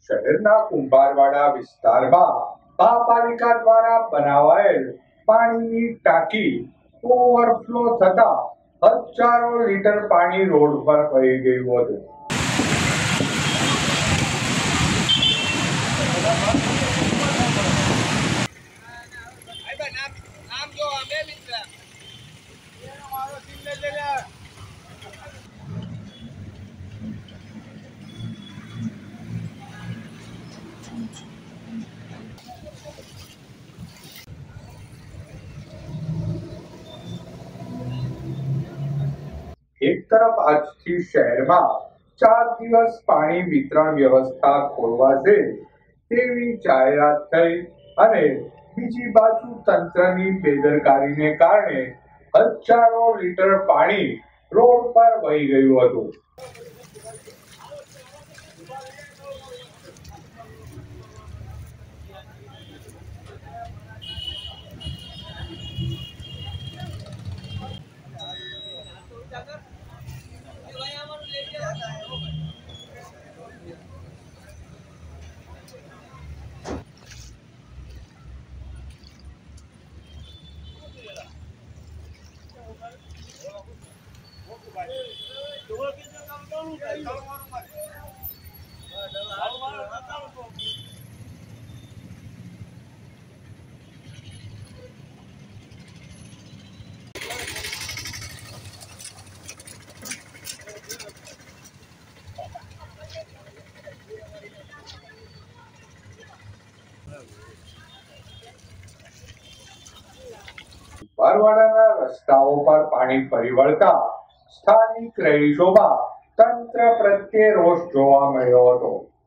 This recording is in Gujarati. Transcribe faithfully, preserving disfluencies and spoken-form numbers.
શહેરના કુંભારવાડા વિસ્તારમાં મહાપાલિકા દ્વારા બનાવાયેલ પાણીની ટાંકી ઓવરફ્લો થતા હજારો લીટર પાણી રોડ પર વહી ગયું હતું. એક તરફ આજથી શહેરમાં ચાર દિવસ પાણી વિતરણ વ્યવસ્થા ખોલવાશે તેવી જાહેરાત થઈ અને બીજી બાજુ તંત્રની બેદરકારીને કારણે હજારો લીટર પાણી રોડ પર વહી ગયું હતું. કુંભારવાડાના રસ્તાઓ પર પાણી ફરી વળતા સ્થાનિક રહીશોમાં તંત્ર પ્રત્યે રોષ જોવા મળ્યો હતો.